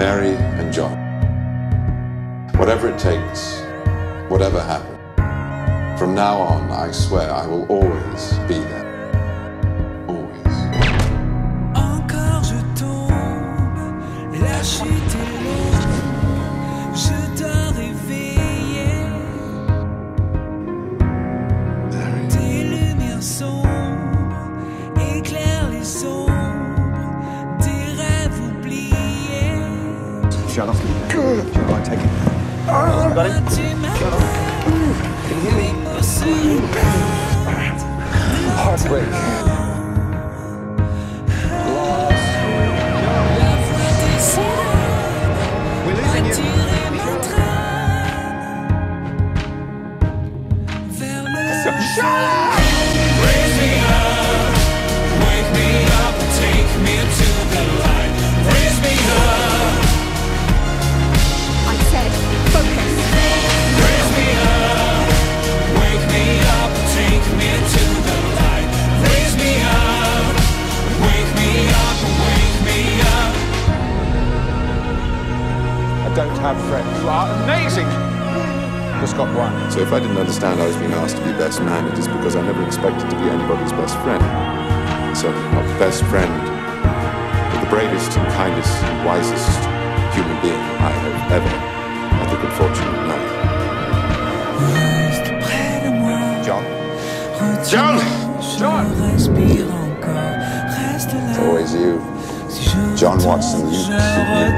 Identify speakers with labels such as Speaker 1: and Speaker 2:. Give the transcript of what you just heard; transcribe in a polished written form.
Speaker 1: Mary and John. Whatever it takes, whatever happens, from now on, I swear I will always be there. Always.
Speaker 2: Encore je tombe, la chute est longue, je dois réveiller. Des lumières sombres éclairent les ombres, des rêves oubliés.
Speaker 3: Sherlock, Sherlock, take it. Got it? Can you hear me? Heartbreak. Loss. We're losing you. Sherlock!
Speaker 2: Raise me up, wake me up, take me to the light. Raise me up.
Speaker 4: I said, focus.
Speaker 2: Raise me up, wake me up, take me to the light. Raise me up, wake me up, wake me up.
Speaker 3: I don't have friends. You are amazing. Just got one.
Speaker 1: So if I didn't understand I was being asked to be best man, it is because I never expected to be anybody's best friend. So, not best friend, but the bravest and kindest and wisest human being I have ever had the good fortune of knowing.
Speaker 2: Reste près de moi.
Speaker 3: John?
Speaker 1: John!
Speaker 3: John!
Speaker 2: Respire encore, reste là.
Speaker 1: It's always you. John Watson, you